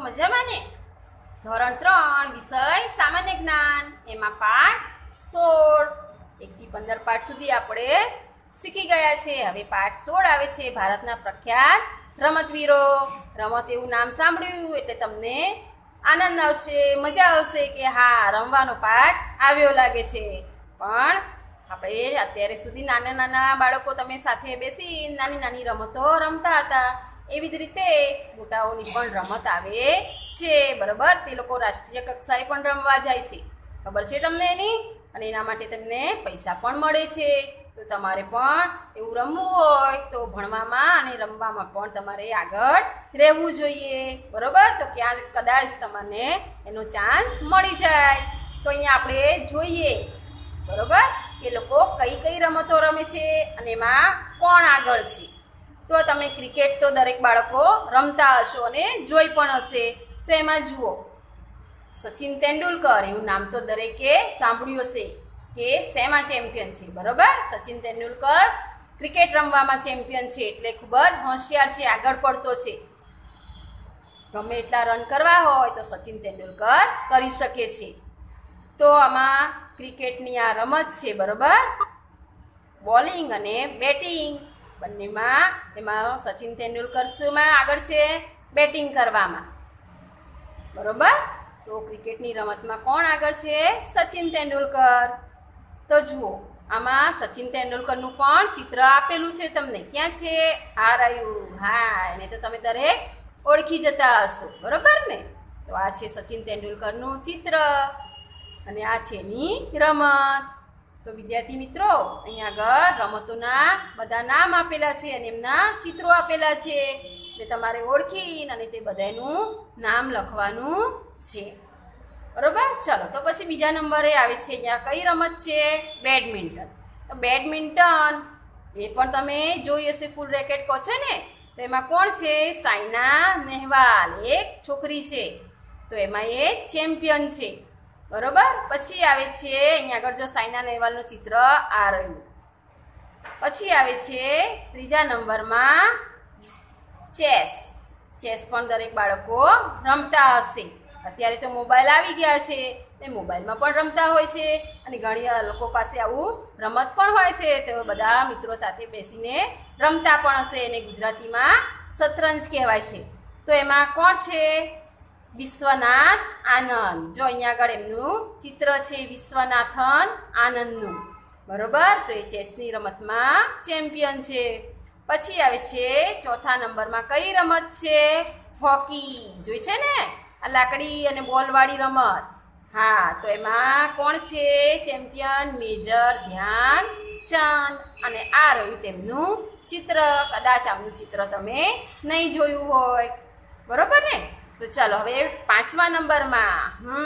મજામાં ને? ધોરણ 3 વિષય સામાન્ય જ્ઞાન એમાં પાઠ 16 1 થી 15 પાઠ સુધી આપણે શીખી ગયા છે। હવે પાઠ 16 આવે છે ભારતના પ્રખ્યાત રમતવીરો। રમત એવું નામ સાંભળ્યું એટલે તમને આનંદ આવશે, મજા આવશે કે હા રમવાનો પાઠ આવ્યો લાગે છે। પણ આપણે અત્યારે સુધી નાના નાના બાળકો તમે સાથે બેસી નાની નાની રમતો રમતા હતા, એવી જ રીતે મોટાઓની પણ રમત આવે છે, બરાબર? તે લોકો રાષ્ટ્રીય કક્ષાએ પણ રમવા જાય છે, ખબર છે તમને એની? અને એના માટે તમને પૈસા પણ મળે છે। તો તમારે પણ એવું રમવું હોય તો ભણવામાં અને રમવામાં પણ તમારે આગળ રહેવું જોઈએ, બરાબર? તો ક્યાં કદાચ તમને એનો ચાન્સ મળી જાય તો અહીંયા આપણે જોઈએ, બરાબર, કે લોકો કઈ કઈ રમતો રમે છે અને એમાં કોણ આગળ છે। તો તમે ક્રિકેટ તો દરેક બાળકો રમતા હશો અને જોઈ પણ હશે। તો એમાં જુઓ, સચિન તેંડુલકર એવું નામ તો દરેકે સાંભળ્યું હશે કે શેમાં ચેમ્પિયન છે, બરાબર? સચિન તેંડુલકર ક્રિકેટ રમવામાં ચેમ્પિયન છે, એટલે ખૂબ જ હોશિયાર છે, આગળ પડતો છે। ગમે એટલા રન કરવા હોય તો સચિન તેંડુલકર કરી શકે છે। તો આમાં ક્રિકેટની આ રમત છે, બરાબર? બોલિંગ અને બેટિંગ બંનેમાં એમાં સચિન તેંડુલકર શેમાં આગળ છે? બેટિંગ કરવામાં, બરાબર? તો ક્રિકેટની રમતમાં કોણ આગળ છે? સચિન તેંડુલકર। તો જુઓ, આમાં સચિન તેંડુલકરનું પણ ચિત્ર આપેલું છે તમને, ક્યાં છે? આ રહ્યું, હા, એને તો તમે દરેક ઓળખી જતા હશો, બરાબર ને? તો આ છે સચિન તેંડુલકરનું ચિત્ર અને આ છે એની રમત। તો વિદ્યાર્થી મિત્રો, અહીંયા આગળ રમતોના બધા નામ આપેલા છે અને એમના ચિત્રો આપેલા છે, એટલે તમારે ઓળખીને અને તે બધાનું નામ લખવાનું છે, બરોબર? ચલો, તો પછી બીજા નંબરે આવે છે અહીંયા કઈ રમત છે? બેડમિન્ટન। તો બેડમિન્ટન એ પણ તમે જોઈ હશે, ફૂલ રેકેટ કહો છો ને? તો એમાં કોણ છે? સાયના નેહવાલ, એક છોકરી છે, તો એમાં એ ચેમ્પિયન છે, બરોબર? પછી આવે છે અહીંયા આગળ જો સાયના નેહવાલનું ચિત્ર આ રહ્યું। પછી આવે છે ત્રીજા નંબરમાં ચેસ। ચેસ પણ દરેક બાળકો રમતા હશે। અત્યારે તો મોબાઈલ આવી ગયા છે, એ મોબાઈલમાં પણ રમતા હોય છે અને ઘણી લોકો પાસે આવું રમત પણ હોય છે, તો બધા મિત્રો સાથે બેસીને રમતા પણ હશે, એને ગુજરાતીમાં શતરંજ કહેવાય છે। તો એમાં કોણ છે? વિશ્વનાથ આનંદ। જો અહીંયા આગળ એમનું ચિત્ર છે વિશ્વનાથન આનંદનું, બરોબર? તો એ ચેસની રમતમાં ચેમ્પિયન છે। પછી આવે છે ચોથા નંબરમાં કઈ રમત છે? હોકી। જોઈ છે ને આ લાકડી અને બોલવાળી રમત? હા, તો એમાં કોણ છે ચેમ્પિયન? મેજર ધ્યાનચંદ। અને આ રહ્યું તેમનું ચિત્ર, કદાચ આમનું ચિત્ર તમે નહીં જોયું હોય, બરોબર ને? તો ચાલો હવે પાંચમા નંબરમાં,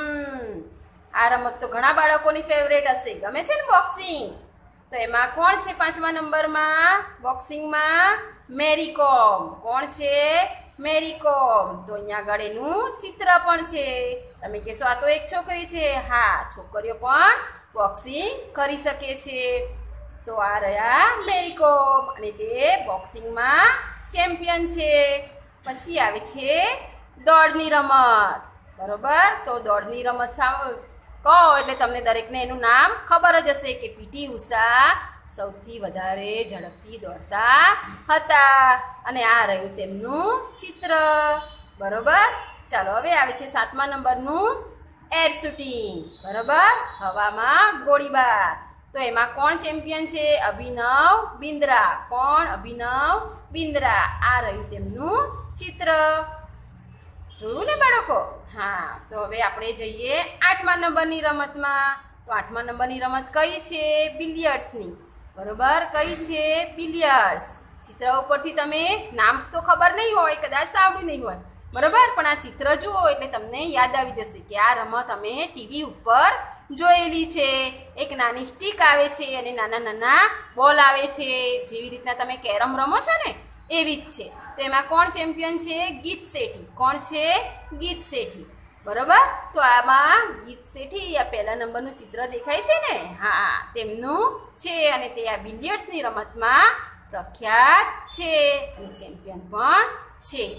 આ રમત તો ઘણા બાળકોની ફેવરેટ હશે, ગમે છે ને? બોક્સિંગ। તો એમાં કોણ છે પાંચમા નંબરમાં? બોક્સિંગમાં મેરી કોમ। કોણ છે? મેરી કોમ। તો અહીંયા આગળ એનું ચિત્ર પણ છે, તમે કહેશો આ તો એક છોકરી છે, હા, છોકરીઓ પણ બોક્સિંગ કરી શકે છે। તો આ રહ્યા મેરી કોમ અને તે બોક્સિંગમાં ચેમ્પિયન છે। પછી આવે છે દોડની રમત, બરોબર? તો દોડની રમત કહો એટલે તમને દરેકને એનું નામ ખબર જ હશે કે પીટી ઉષા સૌથી વધારે ઝડપથી દોડતા હતા અને આ રહ્યું તેમનું ચિત્ર, બરોબર? ચાલો, હવે આવે છે સાતમા નંબરનું એર શૂટિંગ, બરોબર? હવામાં ગોળીબાર। તો એમાં કોણ ચેમ્પિયન છે? અભિનવ બિંદ્રા। કોણ? અભિનવ બિંદ્રા। આ રહ્યું તેમનું ચિત્ર, જોયું ને બાળકો? હા, તો હવે આપણે જઈએ આઠમા નંબરની રમતમાં। તો આઠમા નંબરની રમત કઈ છે? બિલિયર્ડ્સની, બરોબર? કઈ છે? બિલિયર્ડ્સ। ચિત્ર ઉપરથી તમે નામ તો ખબર નહીં હોય, કદાચ સાંભળ્યું નહીં હોય, બરોબર? પણ આ ચિત્ર જુઓ એટલે તમને યાદ આવી જશે કે આ રમત અમે ટીવી ઉપર જોયેલી છે। એક નાની સ્ટીક આવે છે અને નાના નાના બોલ આવે છે, જેવી રીતના તમે કેરમ રમો છો ને એવી જ છે। તો એમાં કોણ ચેમ્પિયન છે? ગીત શેઠી। કોણ છે? ગીત શેઠી, બરોબર? તો આમાં ગીત શેઠી આ પહેલા નંબરનું ચિત્ર દેખાય છે ને? હા, તેમનું છે અને તે આ બિલિયર્ડ્સની રમતમાં પ્રખ્યાત છે અને ચેમ્પિયન પણ છે।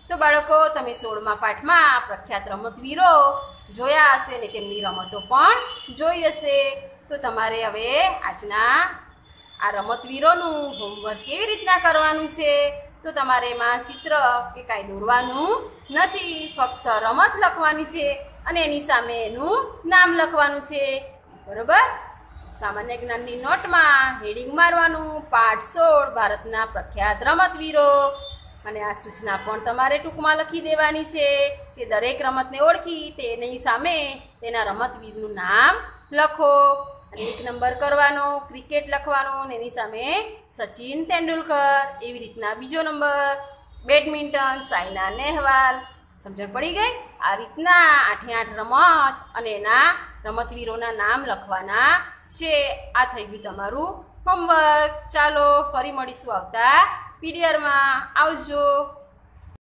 તો બાળકો તમે 16મા પાઠમાં પ્રખ્યાત રમતવીરો જોયા હશે અને તેમની રમતો પણ જોઈ હશે. તો તમારે હવે આજના આ રમતવીરોનું હોમવર્ક કેવી રીતના કરવાનું છે? તો તમારે એમાં ચિત્ર કે કાંઈ દોરવાનું નથી, ફક્ત રમત લખવાની છે અને એની સામે એનું નામ લખવાનું છે. બરોબર? સામાન્ય જ્ઞાનની નોટમાં હેડિંગ મારવાનું, પાઠ 16 ભારતના પ્રખ્યાત રમતવીરો. અને આ સૂચના પણ તમારે ટૂંકમાં લખી દેવાની છે કે દરેક રમતને ઓળખી તેની સામે તેના રમતવીરનું નામ લખો. અને 1 નંબર કરવાનો, ક્રિકેટ લખવાનો અને એની સામે સચિન તેંડુલકર. એવી રીતના બીજો નંબર બેડમિન્ટન, સાયના નેહવાલ. સમજણ પડી ગઈ? આ રીતના 8 રમત અને એના રમતવીરોના નામ લખવાના છે. આ થઈ ગયું તમારું હોમવર્ક. ચાલો ફરી મળીશું આવતા પીડીઆરમાં. આવજો.